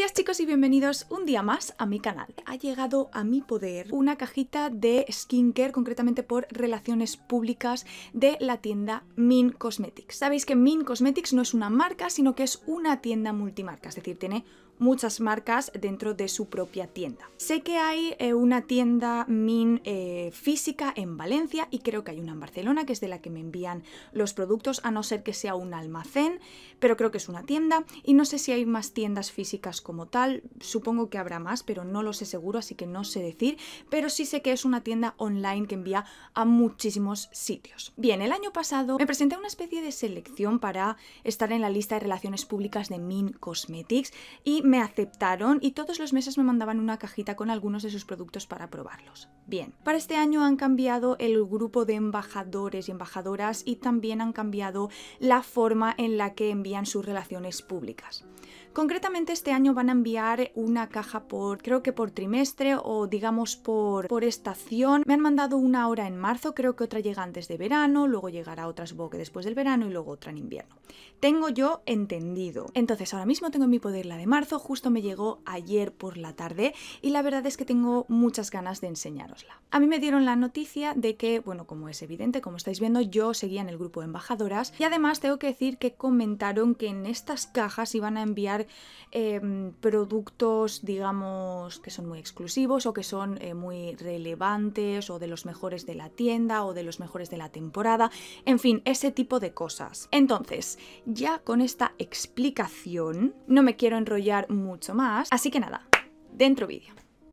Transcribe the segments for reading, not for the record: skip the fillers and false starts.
días chicos y bienvenidos un día más a mi canal. Ha llegado a mi poder una cajita de skincare, concretamente por relaciones públicas de la tienda Min Cosmetics. Sabéis que Min Cosmetics no es una marca, sino que es una tienda multimarca, es decir, tiene muchas marcas dentro de su propia tienda. Sé que hay una tienda Min física en Valencia y creo que hay una en Barcelona, que es de la que me envían los productos, a no ser que sea un almacén, pero creo que es una tienda y no sé si hay más tiendas físicas como tal, supongo que habrá más, pero no lo sé seguro, así que no sé decir, pero sí sé que es una tienda online que envía a muchísimos sitios. Bien, el año pasado me presenté a una especie de selección para estar en la lista de relaciones públicas de Min Cosmetics y me aceptaron y todos los meses me mandaban una cajita con algunos de sus productos para probarlos. Bien, para este año han cambiado el grupo de embajadores y embajadoras y también han cambiado la forma en la que envían sus relaciones públicas. Concretamente este año van a enviar una caja creo que por trimestre o digamos por estación. Me han mandado una ahora en marzo, creo que otra llega antes de verano, luego llegará otra supongo que después del verano y luego otra en invierno. Tengo yo entendido. Entonces ahora mismo tengo en mi poder la de marzo, justo me llegó ayer por la tarde y la verdad es que tengo muchas ganas de enseñárosla. A mí me dieron la noticia de que, bueno, como es evidente, como estáis viendo, yo seguía en el grupo de embajadoras y además tengo que decir que comentaron que en estas cajas iban a enviar productos, digamos, que son muy exclusivos o que son muy relevantes o de los mejores de la tienda o de los mejores de la temporada, en fin, ese tipo de cosas. Entonces, ya con esta explicación no me quiero enrollar mucho más, así que nada, dentro vídeo.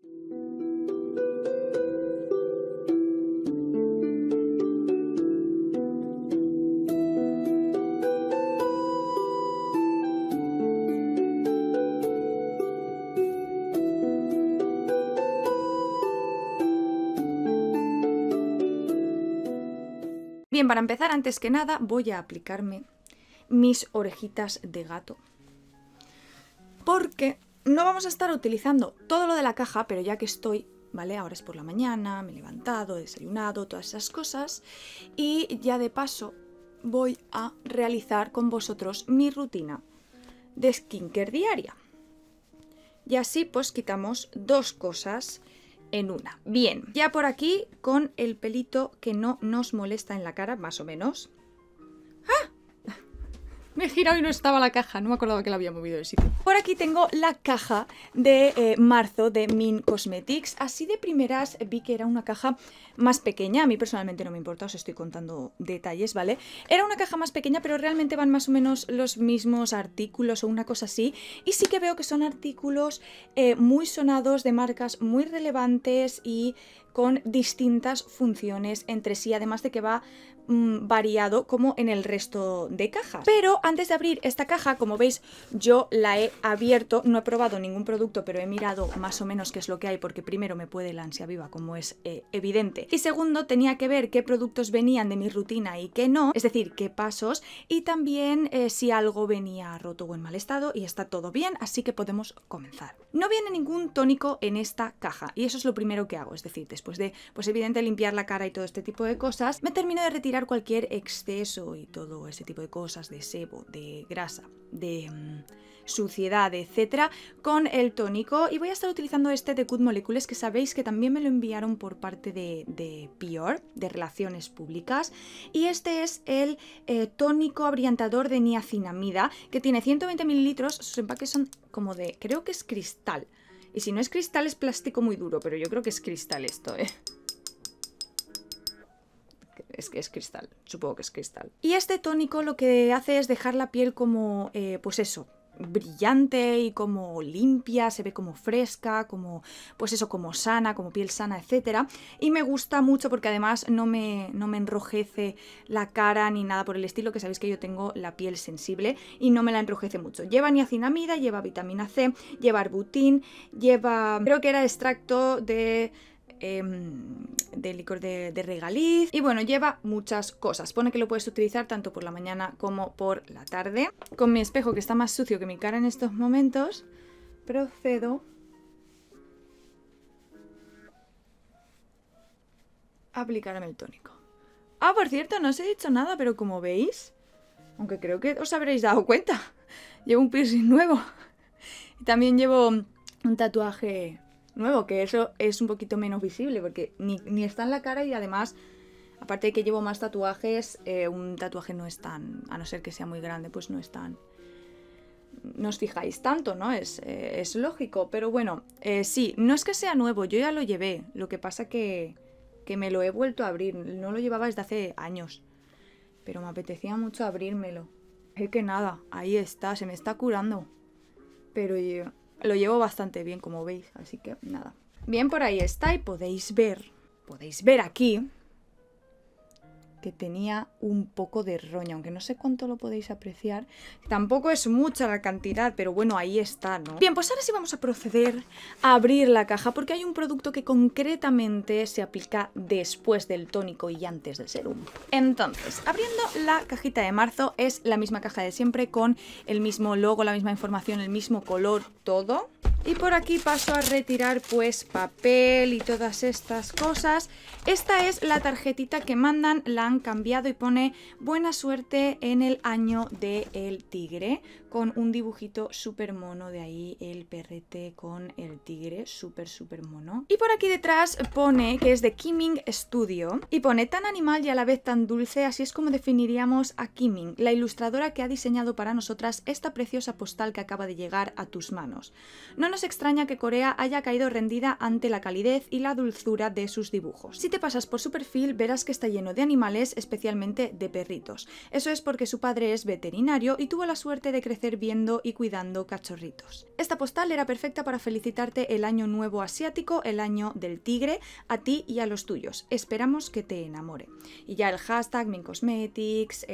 Bien, para empezar, antes que nada, voy a aplicarme mis orejitas de gato. Porque no vamos a estar utilizando todo lo de la caja, pero ya que estoy, ¿vale? Ahora es por la mañana, me he levantado, he desayunado, todas esas cosas. Y ya de paso voy a realizar con vosotros mi rutina de skincare diaria. Y así pues quitamos dos cosas en una. Bien, ya por aquí con el pelito que no nos molesta en la cara, más o menos. ¡Ah! Me he girado y no estaba la caja, no me acordaba que la había movido del sitio. Por aquí tengo la caja de marzo de Min Cosmetics. Así de primeras vi que era una caja más pequeña. A mí personalmente no me importa, os estoy contando detalles, ¿vale? Era una caja más pequeña, pero realmente van más o menos los mismos artículos o una cosa así. Y sí que veo que son artículos muy sonados, de marcas muy relevantes y con distintas funciones entre sí, además de que va variado como en el resto de cajas. Pero antes de abrir esta caja, como veis, yo la he abierto, no he probado ningún producto, pero he mirado más o menos qué es lo que hay, porque primero me puede la ansia viva, como es evidente, y segundo tenía que ver qué productos venían de mi rutina y qué no, es decir, qué pasos, y también si algo venía roto o en mal estado, y está todo bien, así que podemos comenzar. No viene ningún tónico en esta caja, y eso es lo primero que hago, es decir, después de, pues evidente, limpiar la cara y todo este tipo de cosas, me termino de retirar cualquier exceso y todo ese tipo de cosas, de sebo, de grasa, de suciedad, etcétera, con el tónico. Y voy a estar utilizando este de Good Molecules, que sabéis que también me lo enviaron por parte de Pior, de Relaciones Públicas. Y este es el tónico abrillantador de niacinamida, que tiene 120 mililitros. Sus empaques son como de, creo que es cristal. Y si no es cristal es plástico muy duro, pero yo creo que es cristal esto, Es que es cristal, supongo que es cristal. Y este tónico lo que hace es dejar la piel como, pues eso, brillante y como limpia, se ve como fresca, como, pues eso, como sana, como piel sana, etcétera. Y me gusta mucho porque además no me enrojece la cara ni nada por el estilo, que sabéis que yo tengo la piel sensible y no me la enrojece mucho. Lleva niacinamida, lleva vitamina C, lleva arbutin, lleva, creo que era extracto de licor de regaliz y bueno, lleva muchas cosas. Pone que lo puedes utilizar tanto por la mañana como por la tarde. Con mi espejo, que está más sucio que mi cara en estos momentos, procedo a aplicarme el tónico. Ah, por cierto, no os he dicho nada, pero como veis, aunque creo que os habréis dado cuenta, llevo un piercing nuevo. También llevo un tatuaje nuevo, que eso es un poquito menos visible porque ni está en la cara y además, aparte de que llevo más tatuajes, un tatuaje no es tan, a no ser que sea muy grande, pues no es tan... No os fijáis tanto, ¿no? Es lógico, pero bueno, sí, no es que sea nuevo, yo ya lo llevé, lo que pasa que me lo he vuelto a abrir, no lo llevaba desde hace años, pero me apetecía mucho abrírmelo. Es que nada, ahí está, se me está curando, pero yo lo llevo bastante bien, como veis, así que nada. Bien, por ahí está y podéis ver aquí que tenía un poco de roña, aunque no sé cuánto lo podéis apreciar. Tampoco es mucha la cantidad, pero bueno, ahí está, ¿no? Bien, pues ahora sí vamos a proceder a abrir la caja, porque hay un producto que concretamente se aplica después del tónico y antes del serum. Entonces, abriendo la cajita de marzo, es la misma caja de siempre, con el mismo logo, la misma información, el mismo color, todo. Y por aquí paso a retirar pues papel y todas estas cosas. Esta es la tarjetita que mandan, la han cambiado y pone buena suerte en el año del tigre, con un dibujito súper mono, de ahí el perrete con el tigre, súper mono. Y por aquí detrás pone que es de Kiming Studio y pone tan animal y a la vez tan dulce, así es como definiríamos a Kiming, la ilustradora que ha diseñado para nosotras esta preciosa postal que acaba de llegar a tus manos. No nos extraña que Corea haya caído rendida ante la calidez y la dulzura de sus dibujos. Si te pasas por su perfil verás que está lleno de animales, especialmente de perritos. Eso es porque su padre es veterinario y tuvo la suerte de crecer viendo y cuidando cachorritos. Esta postal era perfecta para felicitarte el año nuevo asiático, el año del tigre, a ti y a los tuyos. Esperamos que te enamore. Y ya el hashtag MinCosmetics,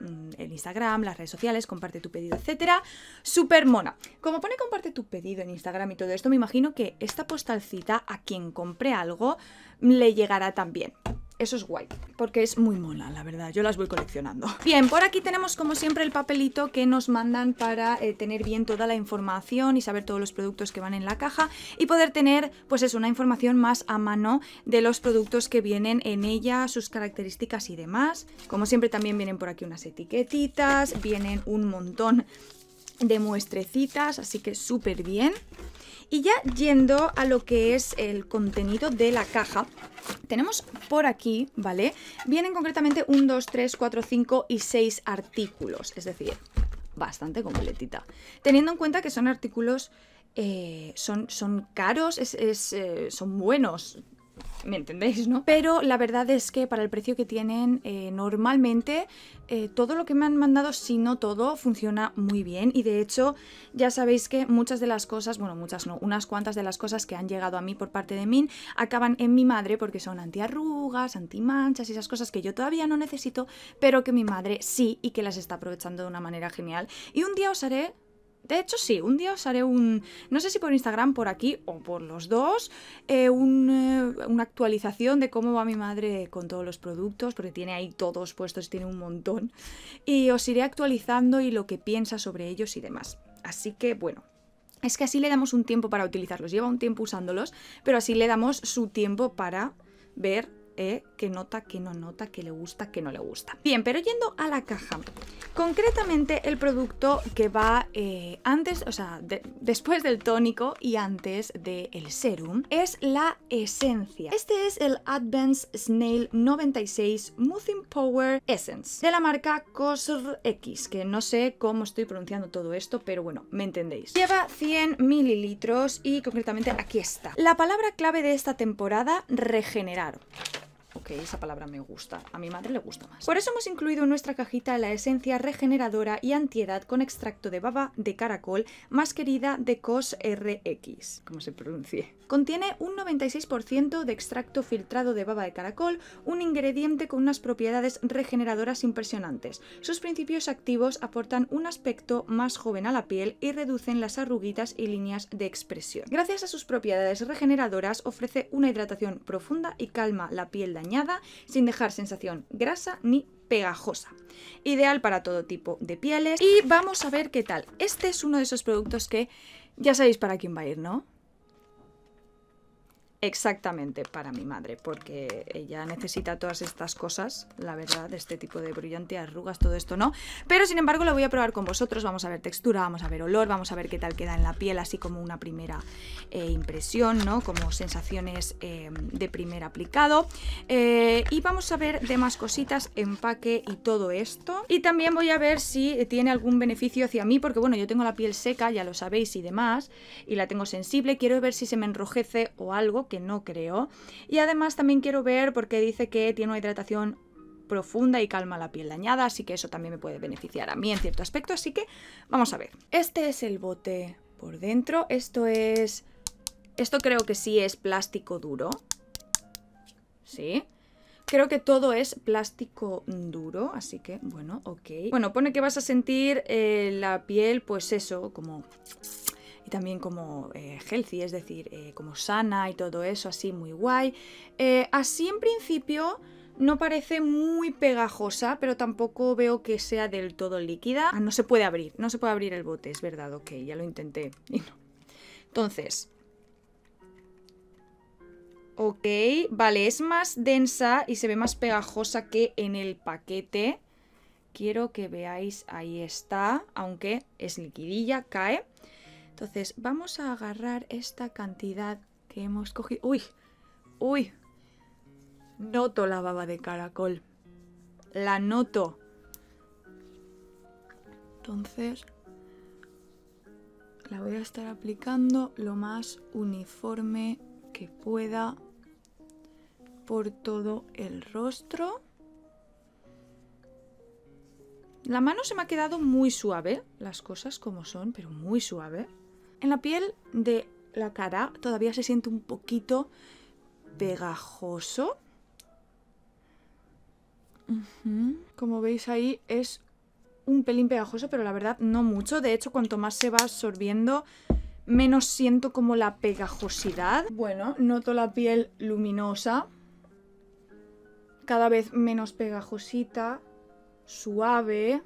el Instagram, las redes sociales, comparte tu pedido, etcétera. Súper mona. Como pone comparte tu pedido en Instagram y todo esto, me imagino que esta postalcita a quien compre algo le llegará también. Eso es guay, porque es muy mona, la verdad, yo las voy coleccionando. Bien, por aquí tenemos como siempre el papelito que nos mandan para tener bien toda la información y saber todos los productos que van en la caja y poder tener, pues eso, una información más a mano de los productos que vienen en ella, sus características y demás. Como siempre también vienen por aquí unas etiquetitas, vienen un montón de muestrecitas, así que súper bien. Y ya yendo a lo que es el contenido de la caja, tenemos por aquí, ¿vale? Vienen concretamente 1, 2, 3, 4, 5 y 6 artículos, es decir, bastante completita. Teniendo en cuenta que son artículos, son caros, son buenos. ¿Me entendéis, no? Pero la verdad es que para el precio que tienen, normalmente todo lo que me han mandado, si no todo, funciona muy bien. Y de hecho, ya sabéis que muchas de las cosas, bueno, muchas no, unas cuantas de las cosas que han llegado a mí por parte de Min acaban en mi madre porque son antiarrugas, antimanchas y esas cosas que yo todavía no necesito, pero que mi madre sí y que las está aprovechando de una manera genial. Y un día os haré... De hecho, sí, un día os haré no sé si por Instagram, por aquí o por los dos, una actualización de cómo va mi madre con todos los productos, porque tiene ahí todos puestos, tiene un montón. Y os iré actualizando y lo que piensa sobre ellos y demás. Así que, bueno, es que así le damos un tiempo para utilizarlos. Lleva un tiempo usándolos, pero así le damos su tiempo para ver qué nota, qué no nota, qué le gusta, qué no le gusta. Bien, pero yendo a la caja, concretamente el producto que va antes, o sea, después del tónico y antes del serum, es la esencia. Este es el Advanced Snail 96 Smoothing Power Essence de la marca CosRX, que no sé cómo estoy pronunciando todo esto, pero bueno, me entendéis. Lleva 100 mililitros y concretamente aquí está. La palabra clave de esta temporada, regenerar. Ok, esa palabra me gusta, a mi madre le gusta más. Por eso hemos incluido en nuestra cajita la esencia regeneradora y antiedad con extracto de baba de caracol más querida de CosRX, como se pronuncie. Contiene un 96% de extracto filtrado de baba de caracol, un ingrediente con unas propiedades regeneradoras impresionantes. Sus principios activos aportan un aspecto más joven a la piel y reducen las arruguitas y líneas de expresión. Gracias a sus propiedades regeneradoras ofrece una hidratación profunda y calma la piel dañada sin dejar sensación grasa ni pegajosa. Ideal para todo tipo de pieles. Y vamos a ver qué tal. Este es uno de esos productos que ya sabéis para quién va a ir, ¿no? exactamente para mi madre, porque ella necesita todas estas cosas, la verdad, este tipo de brillante, arrugas, todo esto no. Pero sin embargo lo voy a probar con vosotros, vamos a ver textura, vamos a ver olor, vamos a ver qué tal queda en la piel, así como una primera impresión, ¿no? Como sensaciones de primer aplicado. Y vamos a ver demás cositas, empaque y todo esto. Y también voy a ver si tiene algún beneficio hacia mí, porque bueno, yo tengo la piel seca, ya lo sabéis y demás, y la tengo sensible. Quiero ver si se me enrojece o algo, que no creo. Y además también quiero ver, porque dice que tiene una hidratación profunda y calma la piel dañada, así que eso también me puede beneficiar a mí en cierto aspecto, así que vamos a ver. Este es el bote por dentro, esto creo que sí es plástico duro, sí. Creo que todo es plástico duro, así que bueno, ok. Bueno, pone que vas a sentir la piel, pues eso, como... Y también como healthy, es decir, como sana y todo eso, así muy guay. Así en principio no parece muy pegajosa, pero tampoco veo que sea del todo líquida. Ah, no se puede abrir el bote, es verdad, ok, ya lo intenté y no. Entonces, ok, vale, es más densa y se ve más pegajosa que en el paquete. Quiero que veáis, ahí está, aunque es liquidilla, cae. Entonces vamos a agarrar esta cantidad que hemos cogido. ¡Uy! ¡Uy! Noto la baba de caracol. La noto. Entonces la voy a estar aplicando lo más uniforme que pueda por todo el rostro. La mano se me ha quedado muy suave, las cosas como son, pero muy suave. En la piel de la cara todavía se siente un poquito pegajoso. Como veis ahí es un pelín pegajoso, pero la verdad no mucho. De hecho, cuanto más se va absorbiendo, menos siento como la pegajosidad. Bueno, noto la piel luminosa, cada vez menos pegajosita, suave.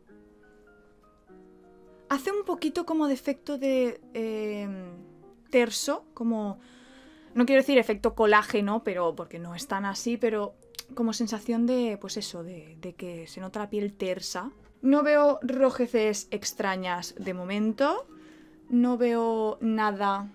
Hace un poquito como de efecto de terso, como... No quiero decir efecto colágeno, pero porque no es tan así, pero como sensación de, pues eso, de que se nota la piel tersa. No veo rojeces extrañas de momento. No veo nada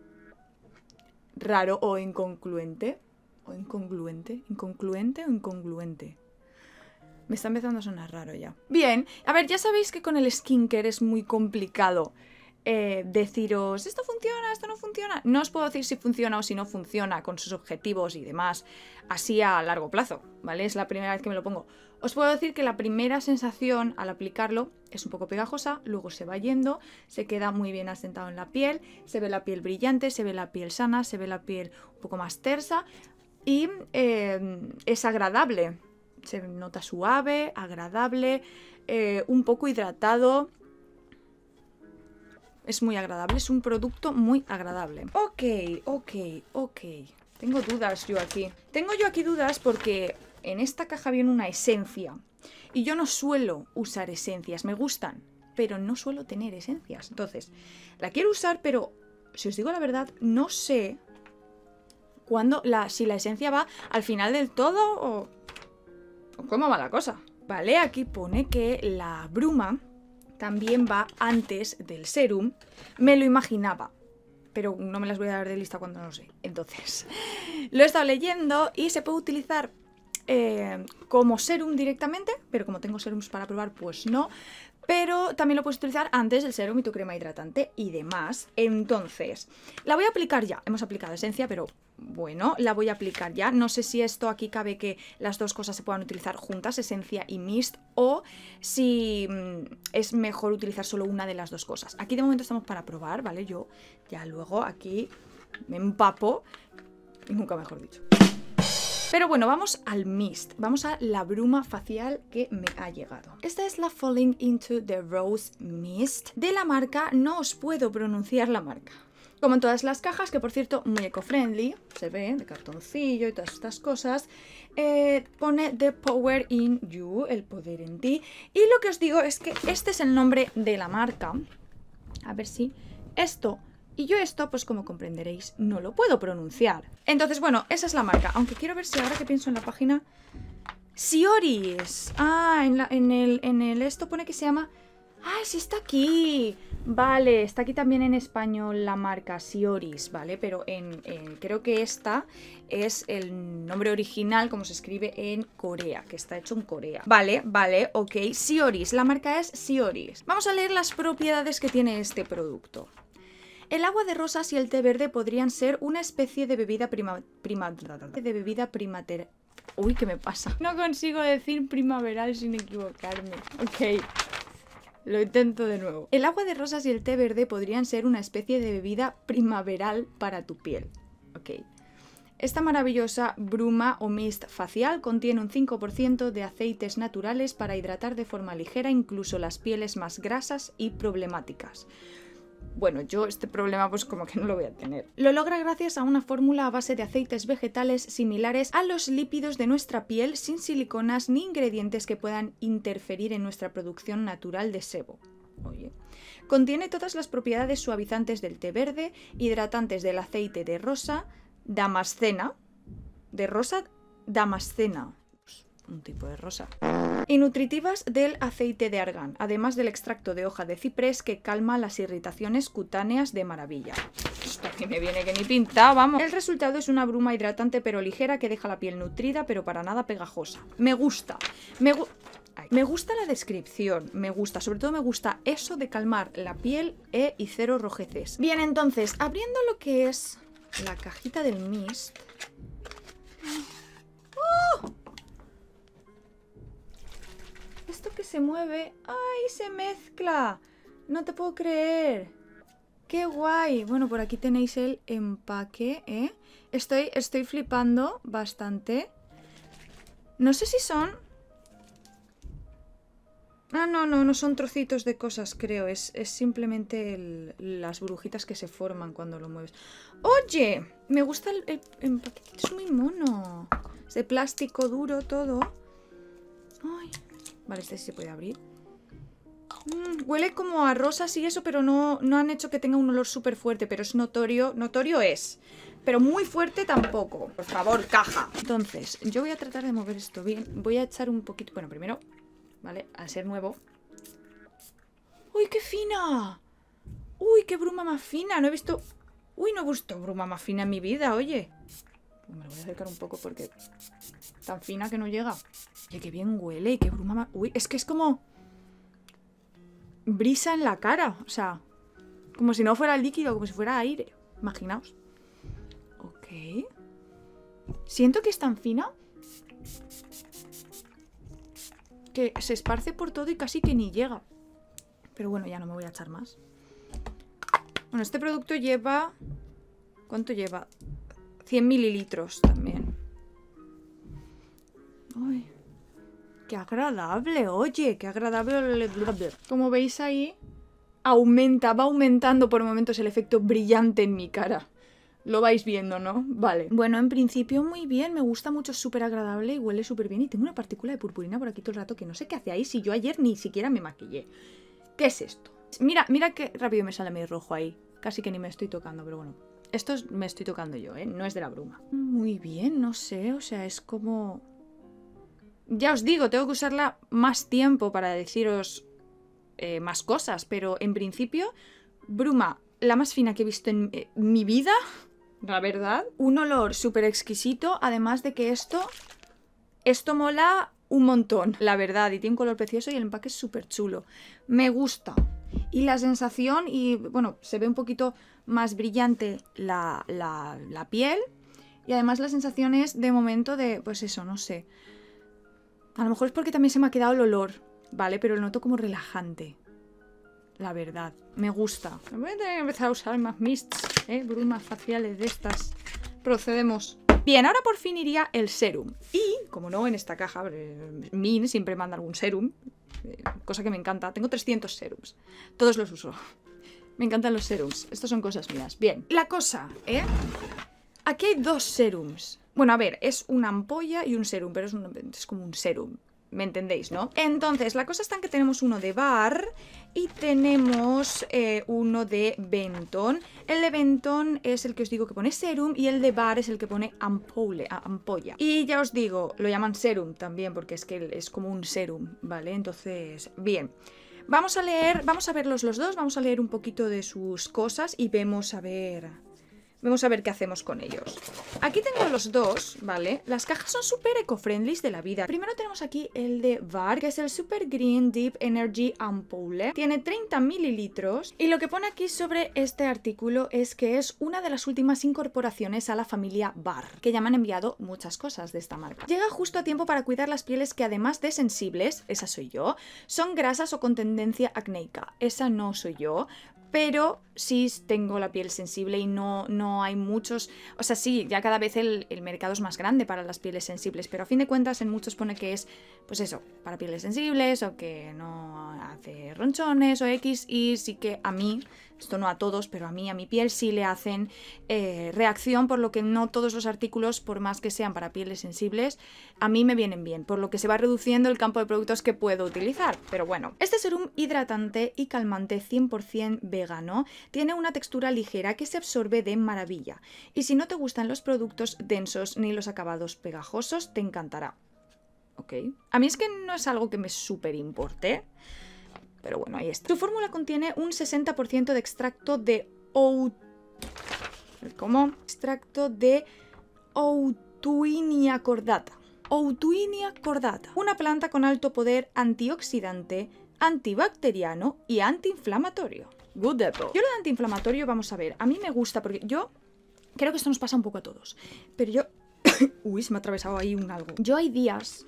raro o inconcluente. ¿O incongruente? ¿Incongruente o incongruente? Me está empezando a sonar raro ya. Bien, a ver, ya sabéis que con el skincare es muy complicado deciros esto funciona, esto no funciona. No os puedo decir si funciona o si no funciona con sus objetivos y demás, así a largo plazo, ¿vale? Es la primera vez que me lo pongo. Os puedo decir que la primera sensación al aplicarlo es un poco pegajosa, luego se va yendo, se queda muy bien asentado en la piel, se ve la piel brillante, se ve la piel sana, se ve la piel un poco más tersa y es agradable. Se nota suave, agradable, un poco hidratado. Es muy agradable, es un producto muy agradable. Ok. Tengo dudas yo aquí. Tengo yo aquí dudas porque en esta caja viene una esencia. Y yo no suelo usar esencias, me gustan, pero no suelo tener esencias. Entonces, la quiero usar, pero si os digo la verdad, no sé si la esencia va al final del todo o cómo va la cosa. Vale, aquí pone que la bruma también va antes del serum. Me lo imaginaba, pero no me las voy a dar de lista cuando no lo sé. Entonces, lo he estado leyendo y se puede utilizar como serum directamente, pero como tengo serums para probar, pues no. Pero también lo puedes utilizar antes del serum y tu crema hidratante y demás. Entonces, la voy a aplicar ya. Hemos aplicado esencia, pero bueno, la voy a aplicar ya. No sé si esto aquí cabe que las dos cosas se puedan utilizar juntas, esencia y mist, o si es mejor utilizar solo una de las dos cosas. Aquí de momento estamos para probar, ¿vale? Yo ya luego aquí me empapo, y nunca mejor dicho. Pero bueno, vamos al mist, vamos a la bruma facial que me ha llegado. Esta es la Falling Into the Rose Mist de la marca, no os puedo pronunciar la marca. Como en todas las cajas, que por cierto, muy eco-friendly, se ve, de cartoncillo y todas estas cosas, pone The Power in You, el poder en ti. Y lo que os digo es que este es el nombre de la marca. A ver si esto Y yo esto, pues como comprenderéis, no lo puedo pronunciar. Entonces, bueno, esa es la marca. Aunque quiero ver si ahora que pienso en la página... Sioris. Ah, en el esto pone que se llama... ¡Ay, sí está aquí! Vale, está aquí también en español la marca Sioris, ¿vale? Pero creo que esta es el nombre original, como se escribe en Corea, que está hecho en Corea. Vale, vale, ok. Sioris, la marca es Sioris. Vamos a leer las propiedades que tiene este producto. El agua de rosas y el té verde podrían ser una especie de bebida primaveral. Uy, ¿qué me pasa? No consigo decir primaveral sin equivocarme. Ok. Lo intento de nuevo. El agua de rosas y el té verde podrían ser una especie de bebida primaveral para tu piel. Ok. Esta maravillosa bruma o mist facial contiene un 5% de aceites naturales para hidratar de forma ligera incluso las pieles más grasas y problemáticas. Bueno, yo este problema pues como que no lo voy a tener. Lo logra gracias a una fórmula a base de aceites vegetales similares a los lípidos de nuestra piel, sin siliconas ni ingredientes que puedan interferir en nuestra producción natural de sebo. Oye. Contiene todas las propiedades suavizantes del té verde, hidratantes del aceite de rosa, damascena. De rosa, damascena. Un tipo de rosa. Y nutritivas del aceite de argán, además del extracto de hoja de ciprés que calma las irritaciones cutáneas de maravilla. Esto aquí me viene que ni pinta, vamos. El resultado es una bruma hidratante pero ligera que deja la piel nutrida pero para nada pegajosa. Me gusta. Me gusta la descripción, me gusta, sobre todo me gusta eso de calmar la piel y cero rojeces. Bien, entonces, abriendo lo que es la cajita del mist... ¡Oh! Esto que se mueve... ¡Ay, se mezcla! No te puedo creer. ¡Qué guay! Bueno, por aquí tenéis el empaque, ¿eh? Estoy flipando bastante. No sé si son... Ah, no son trocitos de cosas, creo. Es simplemente las burbujitas que se forman cuando lo mueves. ¡Oye! Me gusta el empaquetito, es muy mono. Es de plástico duro todo. ¡Ay! Vale, este sí se puede abrir. Huele como a rosas y eso, pero no han hecho que tenga un olor súper fuerte, pero es notorio. Notorio es, pero muy fuerte tampoco. Por favor, caja. Entonces, yo voy a tratar de mover esto bien. Voy a echar un poquito... Bueno, primero, ¿vale? Al ser nuevo... ¡Uy, qué fina! ¡Uy, qué bruma más fina! No he visto... ¡Uy, no he visto bruma más fina en mi vida, oye! Me lo voy a acercar un poco porque... Tan fina que no llega. Oye, qué bien huele y qué bruma más... Uy, es que es como... brisa en la cara. O sea, como si no fuera líquido, como si fuera aire. Imaginaos. Ok. Siento que es tan fina que se esparce por todo y casi que ni llega. Pero bueno, ya no me voy a echar más. Bueno, este producto lleva... ¿Cuánto lleva? 100 mililitros también. Uy, qué agradable, oye, qué agradable. Como veis ahí, va aumentando por momentos el efecto brillante en mi cara. Lo vais viendo, ¿no? Vale. Bueno, en principio muy bien, me gusta mucho, es súper agradable y huele súper bien. Y tengo una partícula de purpurina por aquí todo el rato que no sé qué hace ahí si yo ayer ni siquiera me maquillé. ¿Qué es esto? Mira qué rápido me sale mi rojo ahí. Casi que ni me estoy tocando, pero bueno. Esto me estoy tocando yo, ¿eh? No es de la bruma. Muy bien, no sé, o sea, es como... Ya os digo, tengo que usarla más tiempo para deciros más cosas, pero en principio, bruma, la más fina que he visto en mi vida, la verdad. Un olor súper exquisito, además de que esto mola un montón, la verdad, y tiene un color precioso y el empaque es súper chulo. Me gusta. Y la sensación, y bueno, se ve un poquito más brillante la piel, y además la sensación es de momento de, pues eso, no sé... A lo mejor es porque también se me ha quedado el olor, ¿vale? Pero lo noto como relajante. La verdad, me gusta. Voy a tener que empezar a usar más mists, brumas faciales de estas. Procedemos. Bien, ahora por fin iría el serum. Y, como no, en esta caja, Min siempre manda algún serum. Cosa que me encanta. Tengo 300 serums. Todos los uso. Me encantan los serums. Estos son cosas mías. Bien, la cosa, Aquí hay dos serums. Bueno, a ver, es una ampolla y un serum, pero es como un serum. ¿Me entendéis, no? Entonces, la cosa está en que tenemos uno de bar Y tenemos uno de Benton. El de Benton es el que os digo que pone serum y el de Bar es el que pone ampolla. Y ya os digo, lo llaman serum también porque es que es como un serum, ¿vale? Entonces, bien. Vamos a verlos los dos, vamos a leer un poquito de sus cosas y vemos a ver qué hacemos con ellos. Aquí tengo los dos, ¿vale? Las cajas son súper eco-friendly de la vida. Primero tenemos aquí el de Bar, que es el Super Green Deep Energy Ampoule. Tiene 30 mililitros. Y lo que pone aquí sobre este artículo es que es una de las últimas incorporaciones a la familia Bar, que ya me han enviado muchas cosas de esta marca. Llega justo a tiempo para cuidar las pieles que además de sensibles, esa soy yo, son grasas o con tendencia acnéica. Esa no soy yo. Pero sí tengo la piel sensible y no hay muchos... O sea, sí, ya cada vez el mercado es más grande para las pieles sensibles, pero a fin de cuentas en muchos pone que es, pues eso, para pieles sensibles o que no hace ronchones o X, y sí que a mí, esto no a todos, pero a mi piel sí le hacen reacción, por lo que no todos los artículos, por más que sean para pieles sensibles, a mí me vienen bien, por lo que se va reduciendo el campo de productos que puedo utilizar. Pero bueno, este serum hidratante y calmante 100% vegano tiene una textura ligera que se absorbe de maravilla. Y si no te gustan los productos densos ni los acabados pegajosos, te encantará. Ok. A mí es que no es algo que me súper importe, pero bueno, ahí está. Su fórmula contiene un 60% de extracto de extracto de Outuinia cordata. Outuinia cordata. Una planta con alto poder antioxidante, antibacteriano y antiinflamatorio. Good apple. Yo lo de antiinflamatorio, vamos a ver, a mí me gusta porque yo creo que esto nos pasa un poco a todos. Pero yo... Uy, se me ha atravesado ahí algo. Yo hay días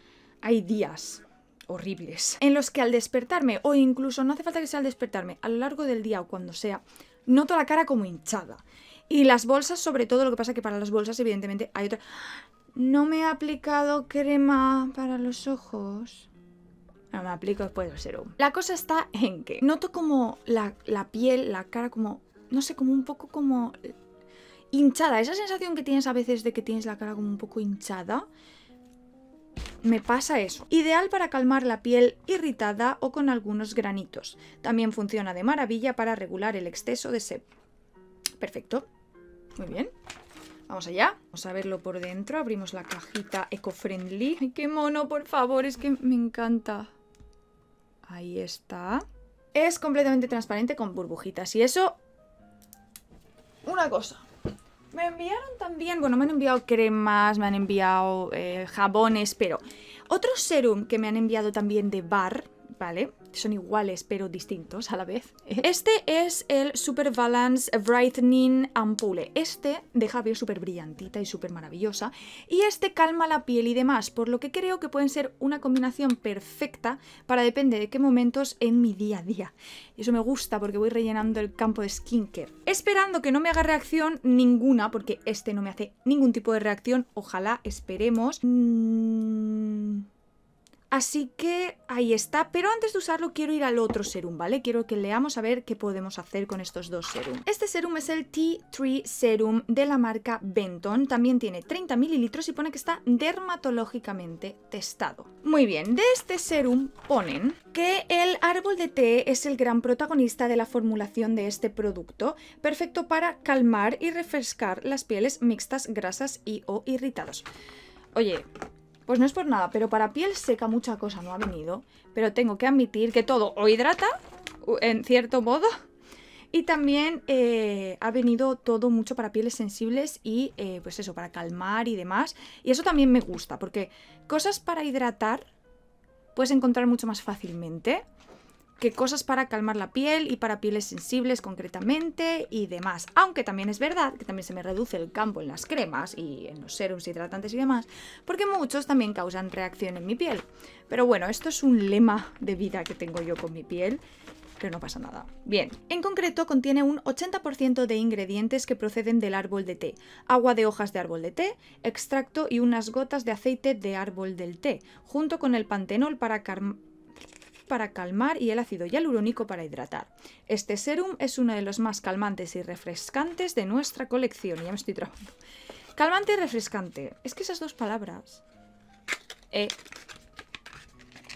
horribles en los que al despertarme, o incluso no hace falta que sea al despertarme, a lo largo del día o cuando sea, noto la cara como hinchada. Y las bolsas, sobre todo, lo que pasa que para las bolsas evidentemente hay otra... No me he aplicado crema para los ojos. No me aplico después del serum. La cosa está en que noto como la piel, la cara como, no sé, como un poco como hinchada. Esa sensación que tienes a veces de que tienes la cara como un poco hinchada. Me pasa eso. Ideal para calmar la piel irritada o con algunos granitos. También funciona de maravilla para regular el exceso de sebo. Perfecto. Muy bien. Vamos allá. Vamos a verlo por dentro. Abrimos la cajita eco-friendly. ¡Ay, qué mono, por favor! Es que me encanta. Ahí está. Es completamente transparente con burbujitas. Y eso... Una cosa. Me enviaron también, bueno, me han enviado cremas, me han enviado jabones, pero otro serum que me han enviado también de Bar, ¿vale? Son iguales pero distintos a la vez. Este es el Super Balance Brightening Ampoule. Este deja la piel súper brillantita y súper maravillosa. Y este calma la piel y demás, por lo que creo que pueden ser una combinación perfecta para depende de qué momentos en mi día a día. Y eso me gusta porque voy rellenando el campo de skincare. Esperando que no me haga reacción ninguna, porque este no me hace ningún tipo de reacción. Ojalá, esperemos. Así que ahí está, pero antes de usarlo quiero ir al otro serum, ¿vale? Quiero que leamos a ver qué podemos hacer con estos dos serums. Este serum es el Tea Tree Serum de la marca Benton, también tiene 30 mililitros y pone que está dermatológicamente testado. Muy bien, de este serum ponen que el árbol de té es el gran protagonista de la formulación de este producto, perfecto para calmar y refrescar las pieles mixtas, grasas y o irritadas. Oye... Pues no es por nada, pero para piel seca mucha cosa no ha venido. Pero tengo que admitir que todo o hidrata, en cierto modo, y también ha venido todo mucho para pieles sensibles y pues eso, para calmar y demás. Y eso también me gusta, porque cosas para hidratar puedes encontrar mucho más fácilmente que cosas para calmar la piel y para pieles sensibles concretamente y demás. Aunque también es verdad que también se me reduce el campo en las cremas y en los serums hidratantes y demás, porque muchos también causan reacción en mi piel. Pero bueno, esto es un lema de vida que tengo yo con mi piel, pero no pasa nada. Bien, en concreto contiene un 80% de ingredientes que proceden del árbol de té, agua de hojas de árbol de té, extracto y unas gotas de aceite de árbol del té, junto con el pantenol para calmar y el ácido hialurónico para hidratar. Este serum es uno de los más calmantes y refrescantes de nuestra colección. Ya me estoy trabando. Calmante y refrescante. Es que esas dos palabras...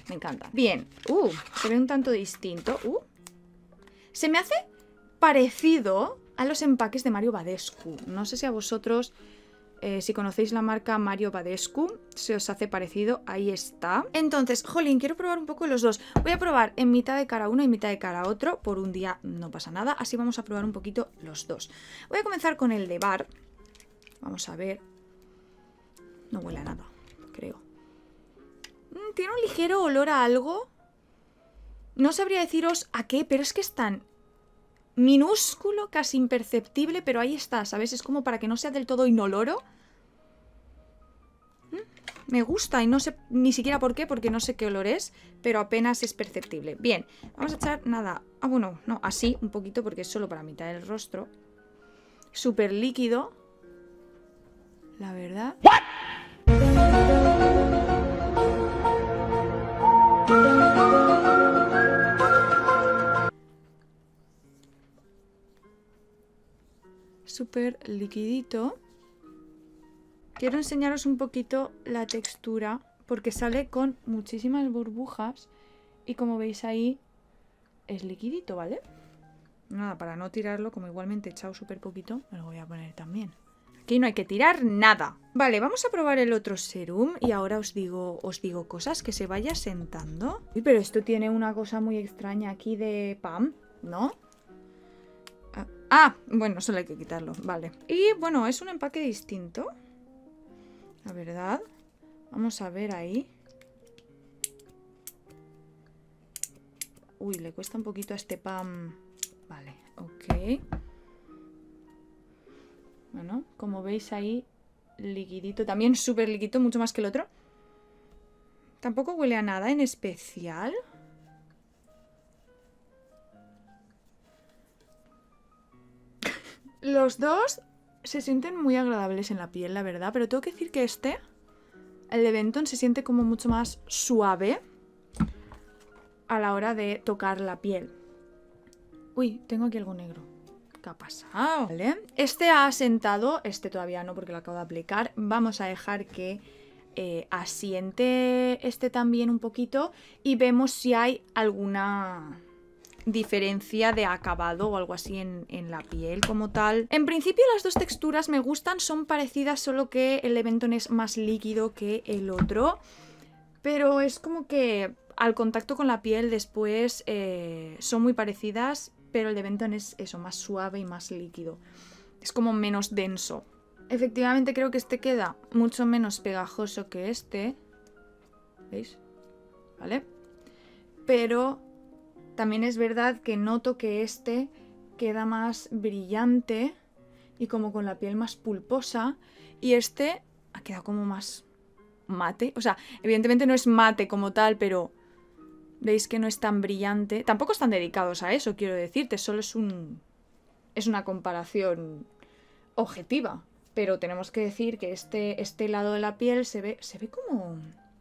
me encantan. Bien, se ve un tanto distinto. Se me hace parecido a los empaques de Mario Badescu. No sé si a vosotros, si conocéis la marca Mario Badescu, se os hace parecido. Ahí está. Entonces, jolín, quiero probar un poco los dos. Voy a probar en mitad de cara uno y mitad de cara otro. Por un día no pasa nada, así vamos a probar un poquito los dos. Voy a comenzar con el de bar. Vamos a ver. No huele a nada, creo. Tiene un ligero olor a algo. No sabría deciros a qué, pero es que es tan minúsculo, casi imperceptible, pero ahí está, ¿sabes? Es como para que no sea del todo inoloro. Me gusta y no sé ni siquiera por qué, porque no sé qué olor es, pero apenas es perceptible. Bien, vamos a echar nada. Bueno, no, así un poquito porque es solo para mitad del rostro. Súper líquido. La verdad. Súper liquidito. Quiero enseñaros un poquito la textura porque sale con muchísimas burbujas y como veis ahí es liquidito, ¿vale? Nada, para no tirarlo, como igualmente he echado súper poquito, me lo voy a poner también. Aquí no hay que tirar nada. Vale, vamos a probar el otro serum y ahora os digo cosas, que se vaya sentando. Uy, pero esto tiene una cosa muy extraña aquí de Pam, ¿no? Bueno, solo hay que quitarlo, vale. Y bueno, es un empaque distinto, la verdad. Vamos a ver ahí. Uy, le cuesta un poquito a este Pam. Vale, ok. Bueno, como veis ahí, liquidito. También súper liquidito, mucho más que el otro. Tampoco huele a nada en especial. Los dos se sienten muy agradables en la piel, la verdad. Pero tengo que decir que el de Benton, se siente como mucho más suave a la hora de tocar la piel. Uy, tengo aquí algo negro. ¿Qué ha pasado? ¿Vale? Este ha asentado, este todavía no porque lo acabo de aplicar. Vamos a dejar que asiente este también un poquito y vemos si hay alguna diferencia de acabado o algo así en la piel como tal. En principio las dos texturas me gustan, son parecidas, solo que el de Benton es más líquido que el otro. Pero es como que al contacto con la piel después son muy parecidas, pero el de Benton es eso, más suave y más líquido. Es como menos denso. Efectivamente creo que este queda mucho menos pegajoso que este. ¿Veis? ¿Vale? Pero también es verdad que noto que este queda más brillante y como con la piel más pulposa. Y este ha quedado como más mate. O sea, evidentemente no es mate como tal, pero veis que no es tan brillante. Tampoco están dedicados a eso, quiero decirte. Solo es una comparación objetiva. Pero tenemos que decir que este lado de la piel se ve como...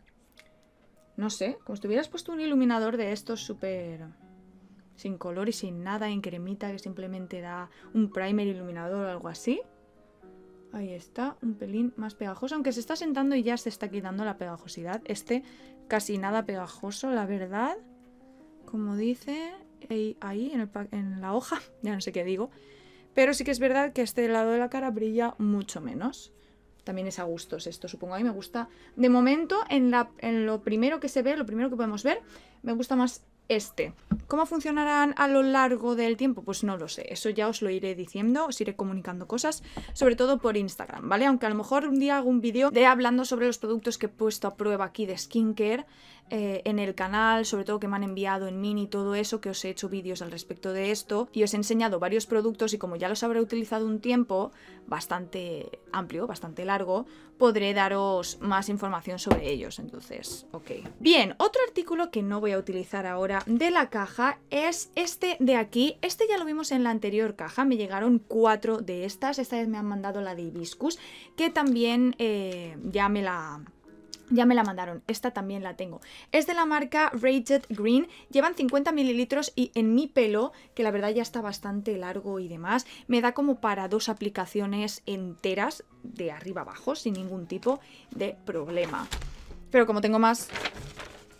No sé, como si tuvieras puesto un iluminador de estos súper... sin color y sin nada, en cremita, que simplemente da un primer iluminador o algo así. Ahí está, un pelín más pegajoso, aunque se está sentando y ya se está quitando la pegajosidad. Este casi nada pegajoso, la verdad. Como dice ahí en la hoja, ya no sé qué digo. Pero sí que es verdad que este lado de la cara brilla mucho menos. También es a gustos esto, supongo. A mí me gusta, de momento, en lo primero que se ve, lo primero que podemos ver, me gusta más este. ¿Cómo funcionarán a lo largo del tiempo? Pues no lo sé, eso ya os lo iré diciendo, os iré comunicando cosas, sobre todo por Instagram, ¿vale? Aunque a lo mejor un día hago un vídeo de hablando sobre los productos que he puesto a prueba aquí de skincare en el canal, sobre todo que me han enviado en mini y todo eso, que os he hecho vídeos al respecto de esto y os he enseñado varios productos y como ya los habré utilizado un tiempo bastante amplio, bastante largo, podré daros más información sobre ellos, entonces, ok. Bien, otro artículo que no voy a utilizar ahora de la caja es este de aquí. Este ya lo vimos en la anterior caja, me llegaron 4 de estas. Esta vez me han mandado la de Hibiscus, que también ya me la mandaron. Esta también la tengo. Es de la marca Radiant Green. Llevan 50 mililitros y en mi pelo, que la verdad ya está bastante largo y demás, me da como para 2 aplicaciones enteras de arriba abajo sin ningún tipo de problema. Pero como tengo más...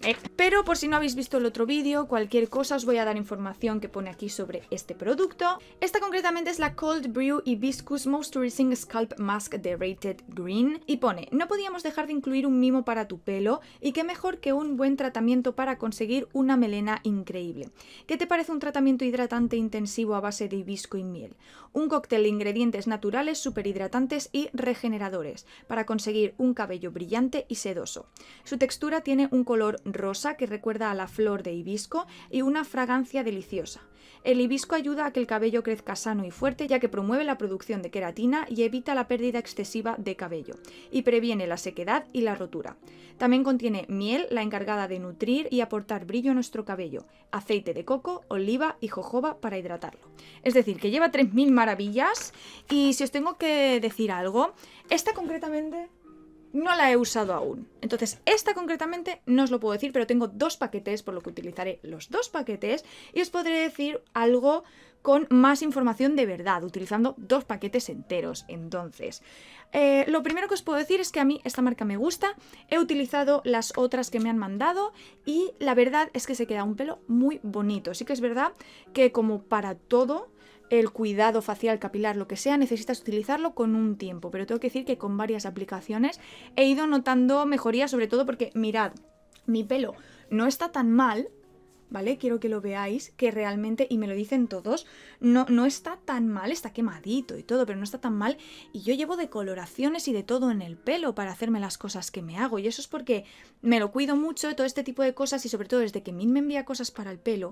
Pero por si no habéis visto el otro vídeo, cualquier cosa os voy a dar información que pone aquí sobre este producto. Esta concretamente es la Cold Brew Hibiscus Moisturizing Scalp Mask de Rated Green y pone: no podíamos dejar de incluir un mimo para tu pelo y qué mejor que un buen tratamiento para conseguir una melena increíble. ¿Qué te parece un tratamiento hidratante intensivo a base de hibisco y miel? Un cóctel de ingredientes naturales, súper hidratantes y regeneradores para conseguir un cabello brillante y sedoso. Su textura tiene un color rosa que recuerda a la flor de hibisco y una fragancia deliciosa. El hibisco ayuda a que el cabello crezca sano y fuerte, ya que promueve la producción de queratina y evita la pérdida excesiva de cabello, y previene la sequedad y la rotura. También contiene miel, la encargada de nutrir y aportar brillo a nuestro cabello, aceite de coco, oliva y jojoba para hidratarlo. Es decir, que lleva 3000 maravillas, y si os tengo que decir algo, esta concretamente no la he usado aún. Entonces, esta concretamente no os lo puedo decir, pero tengo 2 paquetes, por lo que utilizaré los 2 paquetes y os podré decir algo con más información de verdad, utilizando 2 paquetes enteros. Entonces, lo primero que os puedo decir es que a mí esta marca me gusta, he utilizado las otras que me han mandado y la verdad es que se queda un pelo muy bonito. Sí que es verdad que, como para todo el cuidado facial, capilar, lo que sea, necesitas utilizarlo con un tiempo, pero tengo que decir que con varias aplicaciones he ido notando mejoría, sobre todo porque, mirad, mi pelo no está tan mal, ¿vale? Quiero que lo veáis, que realmente, y me lo dicen todos, no está tan mal, está quemadito y todo, pero no está tan mal, y yo llevo decoloraciones y de todo en el pelo para hacerme las cosas que me hago, y eso es porque me lo cuido mucho, todo este tipo de cosas, y sobre todo desde que Min me envía cosas para el pelo,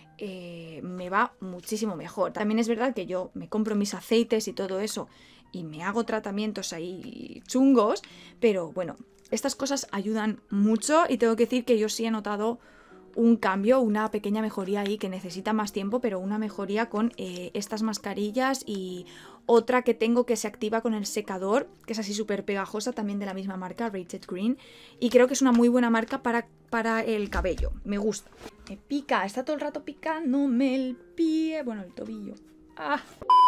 me va muchísimo mejor. También es verdad que yo me compro mis aceites y todo eso y me hago tratamientos ahí chungos, pero bueno, estas cosas ayudan mucho y tengo que decir que yo sí he notado un cambio, una pequeña mejoría ahí que necesita más tiempo, pero una mejoría con estas mascarillas y otra que tengo que se activa con el secador, que es así súper pegajosa, también de la misma marca, Rated Green, y creo que es una muy buena marca para el cabello, me gusta. Me pica, está todo el rato picándome el pie, bueno, el tobillo. ¡Ah!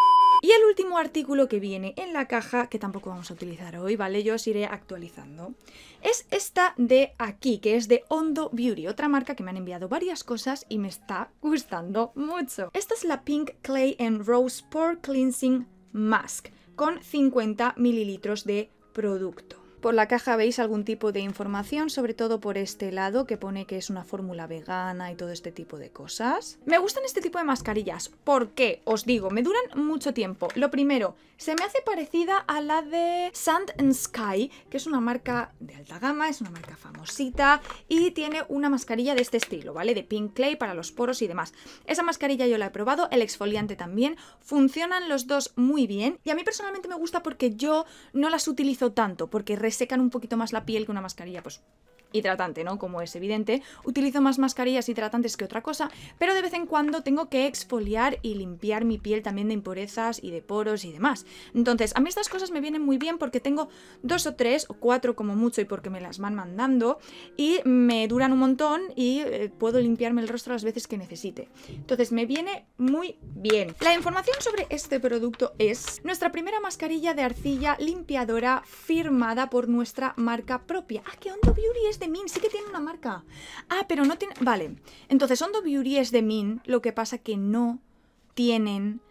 Y el último artículo que viene en la caja, que tampoco vamos a utilizar hoy, ¿vale? Yo os iré actualizando. Es esta de aquí, que es de Ondo Beauty, otra marca que me han enviado varias cosas y me está gustando mucho. Esta es la Pink Clay and Rose Pore Cleansing Mask, con 50 mililitros de producto. Por la caja veis algún tipo de información, sobre todo por este lado, que pone que es una fórmula vegana y todo este tipo de cosas. Me gustan este tipo de mascarillas, porque, os digo, me duran mucho tiempo. Lo primero, se me hace parecida a la de Sand and Sky, que es una marca de alta gama, es una marca famosita, y tiene una mascarilla de este estilo, ¿vale? De Pink Clay para los poros y demás. Esa mascarilla yo la he probado, el exfoliante también, funcionan los dos muy bien, y a mí personalmente me gusta porque yo no las utilizo tanto, porque resecan un poquito más la piel que una mascarilla, pues, hidratante, ¿no? Como es evidente. Utilizo más mascarillas hidratantes que otra cosa, pero de vez en cuando tengo que exfoliar y limpiar mi piel también de impurezas y de poros y demás. Entonces, a mí estas cosas me vienen muy bien porque tengo 2 o 3 o 4 como mucho y porque me las van mandando y me duran un montón y puedo limpiarme el rostro las veces que necesite. Entonces, me viene muy bien. La información sobre este producto es nuestra primera mascarilla de arcilla limpiadora firmada por nuestra marca propia. Ah, que Ondo Beauty es de Min, sí que tiene una marca. Ah, pero no tiene... Vale, entonces Ondo Beauty es de Min, lo que pasa que no tienen...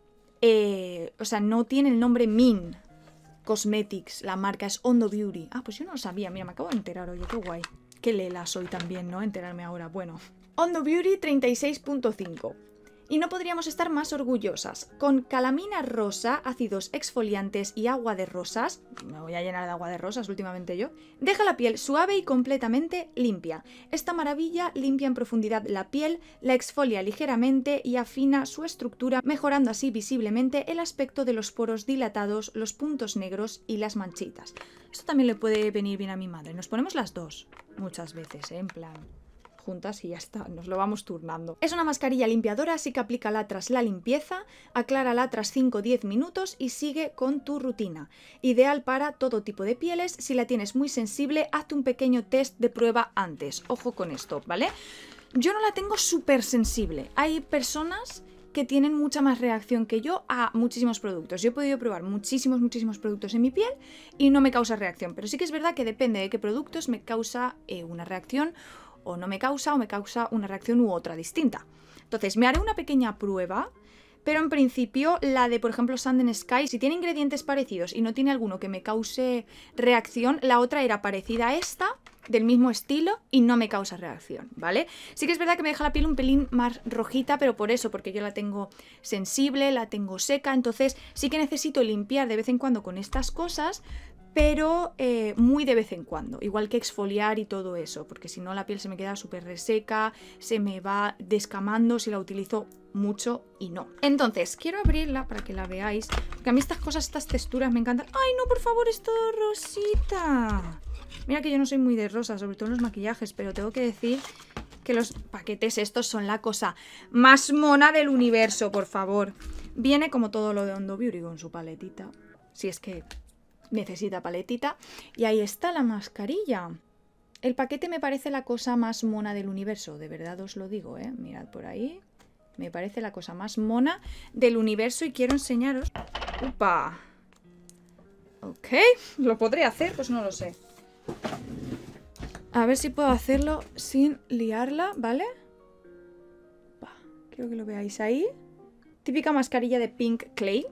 o sea, no tiene el nombre Min Cosmetics, la marca es Ondo Beauty. Ah, pues yo no lo sabía, mira, me acabo de enterar, oye, qué guay. Qué lela soy también, ¿no? Enterarme ahora, bueno. Ondo Beauty 36.5. Y no podríamos estar más orgullosas. Con calamina rosa, ácidos exfoliantes y agua de rosas, me voy a llenar de agua de rosas últimamente yo, deja la piel suave y completamente limpia. Esta maravilla limpia en profundidad la piel, la exfolia ligeramente y afina su estructura, mejorando así visiblemente el aspecto de los poros dilatados, los puntos negros y las manchitas. Esto también le puede venir bien a mi madre. Nos ponemos las dos muchas veces, en plan... juntas y ya está, nos lo vamos turnando. Es una mascarilla limpiadora, así que aplícala tras la limpieza, aclárala tras 5 o 10 minutos y sigue con tu rutina. Ideal para todo tipo de pieles, si la tienes muy sensible, hazte un pequeño test de prueba antes. Ojo con esto, ¿vale? Yo no la tengo súper sensible. Hay personas que tienen mucha más reacción que yo a muchísimos productos. Yo he podido probar muchísimos productos en mi piel y no me causa reacción, pero sí que es verdad que depende de qué productos me causa una reacción o no me causa, o me causa una reacción u otra distinta. Entonces me haré una pequeña prueba, pero en principio la de, por ejemplo, Sand and Sky, si tiene ingredientes parecidos y no tiene alguno que me cause reacción, la otra era parecida a esta, del mismo estilo, y no me causa reacción, ¿vale? Sí que es verdad que me deja la piel un pelín más rojita, pero por eso, porque yo la tengo sensible, la tengo seca, entonces sí que necesito limpiar de vez en cuando con estas cosas, pero muy de vez en cuando, igual que exfoliar y todo eso, porque si no la piel se me queda súper reseca, se me va descamando si la utilizo mucho y no. Entonces, quiero abrirla para que la veáis, porque a mí estas cosas, estas texturas me encantan. ¡Ay, no, por favor, es todo rosita! Mira que yo no soy muy de rosa, sobre todo en los maquillajes, pero tengo que decir que los paquetes estos son la cosa más mona del universo, por favor. Viene como todo lo de Ondo Beauty con su paletita, si es que necesita paletita. Y ahí está la mascarilla. El paquete me parece la cosa más mona del universo, de verdad os lo digo, ¿eh? Mirad por ahí. Me parece la cosa más mona del universo y quiero enseñaros. ¡Upa! Ok, ¿lo podré hacer? Pues no lo sé. A ver si puedo hacerlo sin liarla, ¿vale? Quiero que lo veáis ahí. Típica mascarilla de Pink Clay.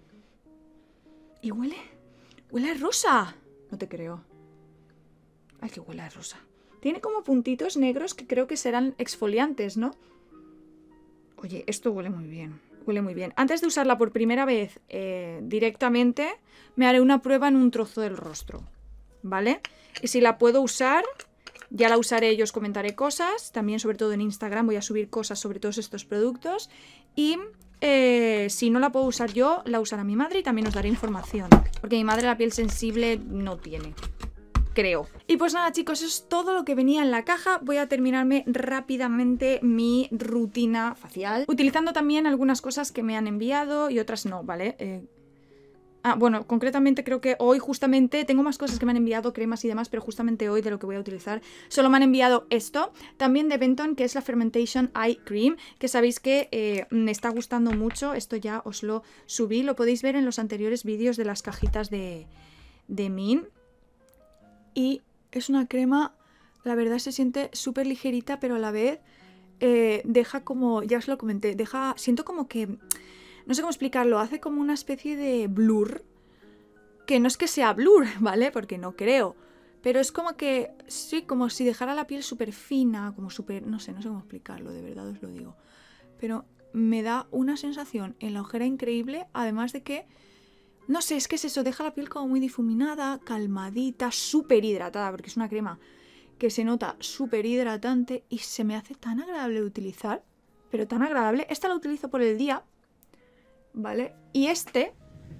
Y huele a rosa. No te creo. Ay, que huele a rosa. Tiene como puntitos negros que creo que serán exfoliantes, ¿no? Oye, esto huele muy bien. Huele muy bien. Antes de usarla por primera vez directamente, me haré una prueba en un trozo del rostro, ¿vale? Y si la puedo usar, ya la usaré y os comentaré cosas. También, sobre todo en Instagram, voy a subir cosas sobre todos estos productos. Y si no la puedo usar yo, la usará mi madre y también os daré información. Porque mi madre la piel sensible no tiene, creo. Y pues nada, chicos, eso es todo lo que venía en la caja. Voy a terminarme rápidamente mi rutina facial, utilizando también algunas cosas que me han enviado y otras no, ¿vale? Bueno, concretamente creo que hoy justamente tengo más cosas que me han enviado, cremas y demás, pero justamente hoy de lo que voy a utilizar solo me han enviado esto, también de Benton, que es la Fermentation Eye Cream, que sabéis que me está gustando mucho. Esto ya os lo subí, lo podéis ver en los anteriores vídeos de las cajitas de Min. Y es una crema, la verdad se siente súper ligerita, pero a la vez deja como, ya os lo comenté, siento como que, no sé cómo explicarlo, hace como una especie de blur, que no es que sea blur, ¿vale? Porque no creo, pero es como que, sí, como si dejara la piel súper fina, como súper, no sé cómo explicarlo, de verdad os lo digo. Pero me da una sensación en la ojera increíble, además de que, no sé, es que es eso, deja la piel como muy difuminada, calmadita, súper hidratada, porque es una crema que se nota súper hidratante y se me hace tan agradable de utilizar, pero tan agradable. Esta la utilizo por el día, ¿vale? Y este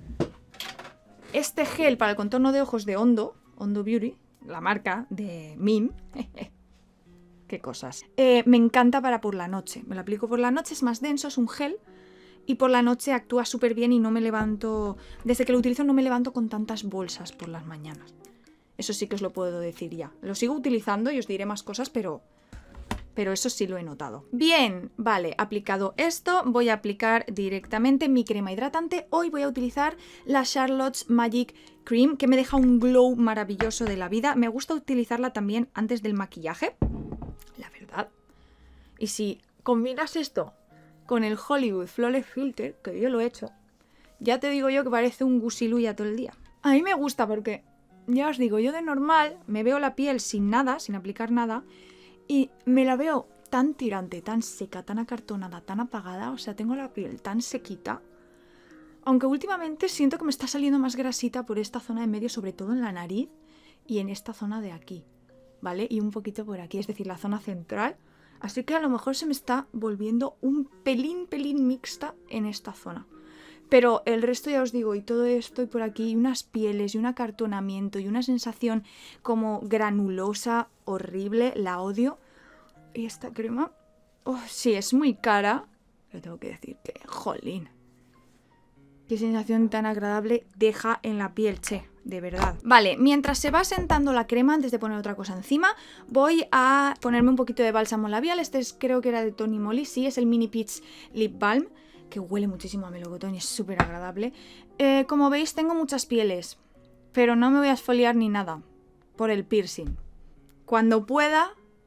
gel para el contorno de ojos de Ondo Beauty, la marca de Min, qué cosas, me encanta para por la noche. Me lo aplico por la noche, es más denso, es un gel. Y por la noche actúa súper bien y no me levanto... Desde que lo utilizo no me levanto con tantas bolsas por las mañanas. Eso sí que os lo puedo decir ya. Lo sigo utilizando y os diré más cosas, pero eso sí lo he notado. Bien, vale, aplicado esto, voy a aplicar directamente mi crema hidratante. Hoy voy a utilizar la Charlotte's Magic Cream, que me deja un glow maravilloso de la vida. Me gusta utilizarla también antes del maquillaje, la verdad. Y si combinas esto con el Hollywood Flawless Filter, que yo lo he hecho, ya te digo yo que parece un gusiluya todo el día. A mí me gusta porque, ya os digo, yo de normal me veo la piel sin nada, sin aplicar nada, y me la veo tan tirante, tan seca, tan acartonada, tan apagada, o sea, tengo la piel tan sequita. Aunque últimamente siento que me está saliendo más grasita por esta zona de medio, sobre todo en la nariz y en esta zona de aquí, ¿vale? Y un poquito por aquí, es decir, la zona central. Así que a lo mejor se me está volviendo un pelín mixta en esta zona. Pero el resto ya os digo, y todo esto y por aquí, y unas pieles y un acartonamiento y una sensación como granulosa, horrible, la odio. Y esta crema, sí, es muy cara, pero tengo que decir que, jolín, qué sensación tan agradable deja en la piel, che. De verdad. Vale, mientras se va sentando la crema, antes de poner otra cosa encima, voy a ponerme un poquito de bálsamo labial. Este creo que era de Tony Moly, sí, es el Mini Peach Lip Balm, que huele muchísimo a melocotón y es súper agradable. Como veis, tengo muchas pieles, pero no me voy a exfoliar ni nada por el piercing. Cuando pueda,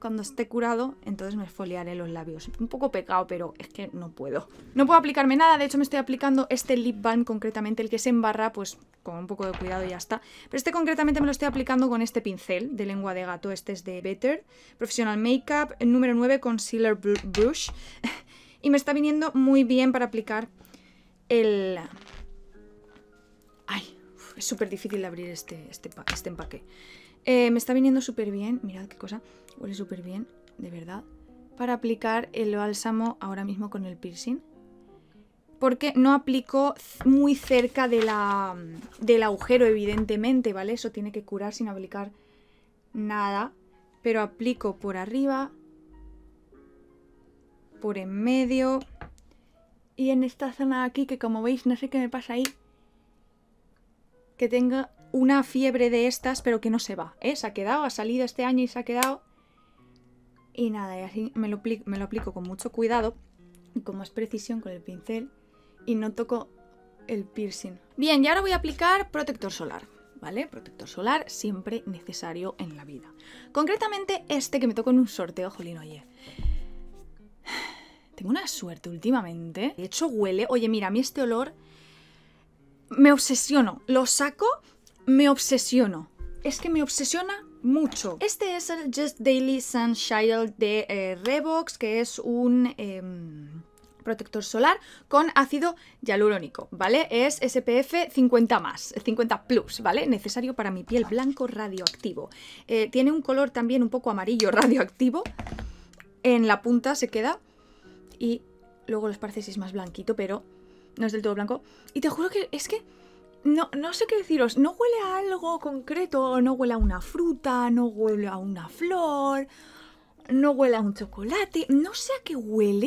cuando esté curado, entonces me exfoliaré los labios. Un poco pecado, pero es que no puedo. No puedo aplicarme nada, de hecho me estoy aplicando este lip balm concretamente, el que se embarra, pues con un poco de cuidado y ya está. Pero este concretamente me lo estoy aplicando con este pincel de lengua de gato, este es de Better Professional Makeup, el número 9 Concealer Brush. Y me está viniendo muy bien para aplicar el... Ay, es súper difícil de abrir este empaque. Me está viniendo súper bien, mirad qué cosa, huele súper bien, de verdad, para aplicar el bálsamo ahora mismo con el piercing. Porque no aplico muy cerca del agujero, evidentemente, ¿vale? Eso tiene que curar sin aplicar nada. Pero aplico por arriba, por en medio y en esta zona de aquí, que como veis, no sé qué me pasa ahí. Que tenga una fiebre de estas, pero que no se va, ¿eh? Se ha quedado, ha salido este año y se ha quedado. Y nada, y así me lo aplico con mucho cuidado y con más precisión con el pincel. Y no toco el piercing. Bien, y ahora voy a aplicar protector solar, ¿vale? Protector solar siempre necesario en la vida. Concretamente este que me tocó en un sorteo, jolín, oye. Tengo una suerte últimamente. De hecho huele, oye, mira, a mí este olor me obsesiono. Lo saco, me obsesiono. Es que me obsesiona mucho. Este es el Just Daily Sunshine de Revox, que es un... protector solar con ácido hialurónico, ¿vale? Es SPF 50+, ¿vale? Necesario para mi piel, blanco radioactivo. Tiene un color también un poco amarillo radioactivo. En la punta se queda y luego los parece si es más blanquito, pero no es del todo blanco. Y te juro que es que no sé qué deciros. No huele a algo concreto, no huele a una fruta, no huele a una flor, no huele a un chocolate. No sé a qué huele,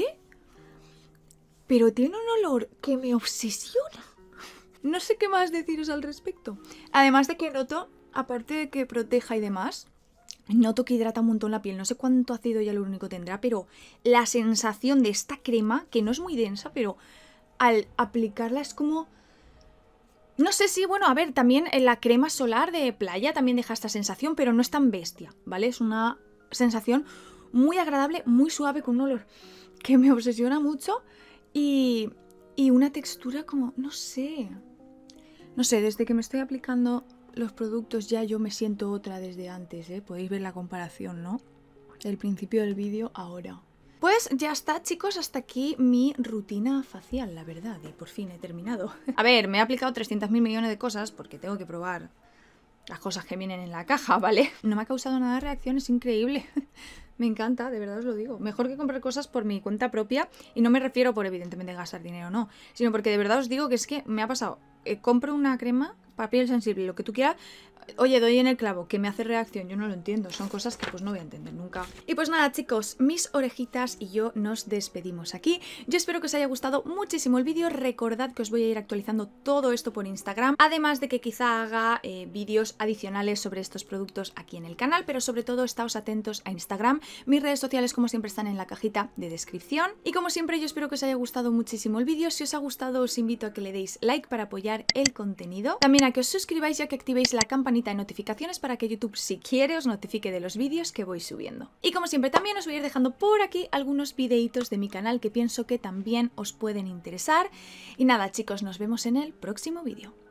pero tiene un olor que me obsesiona. No sé qué más deciros al respecto. Además de que noto, aparte de que proteja y demás, noto que hidrata un montón la piel. No sé cuánto ácido hialurónico tendrá, pero la sensación de esta crema, que no es muy densa, pero al aplicarla es como... No sé si, bueno, a ver, también la crema solar de playa también deja esta sensación, pero no es tan bestia, ¿vale? Es una sensación muy agradable, muy suave, con un olor que me obsesiona mucho. Y una textura como, no sé, desde que me estoy aplicando los productos ya yo me siento otra desde antes, ¿eh? Podéis ver la comparación, ¿no? Del principio del vídeo ahora. Pues ya está, chicos, hasta aquí mi rutina facial, la verdad, y por fin he terminado. A ver, me he aplicado 300.000 millones de cosas porque tengo que probar las cosas que vienen en la caja, ¿vale? No me ha causado nada de reacción, es increíble. Me encanta, de verdad os lo digo. Mejor que comprar cosas por mi cuenta propia. Y no me refiero por evidentemente gastar dinero, no. Sino porque de verdad os digo que es que me ha pasado. Compro una crema para piel sensible, lo que tú quieras. Oye, doy en el clavo, que me hace reacción, yo no lo entiendo. Son cosas que pues no voy a entender nunca. Y pues nada, chicos, mis orejitas y yo nos despedimos aquí. Yo espero que os haya gustado muchísimo el vídeo. Recordad que os voy a ir actualizando todo esto por Instagram. Además de que quizá haga vídeos adicionales sobre estos productos aquí en el canal. Pero sobre todo, estáos atentos a Instagram. Mis redes sociales, como siempre, están en la cajita de descripción. Y como siempre, yo espero que os haya gustado muchísimo el vídeo. Si os ha gustado, os invito a que le deis like para apoyar el contenido. También a que os suscribáis y a que activéis la campanita de notificaciones para que YouTube, si quiere, os notifique de los vídeos que voy subiendo. Y como siempre, también os voy a ir dejando por aquí algunos videitos de mi canal que pienso que también os pueden interesar. Y nada, chicos, nos vemos en el próximo vídeo.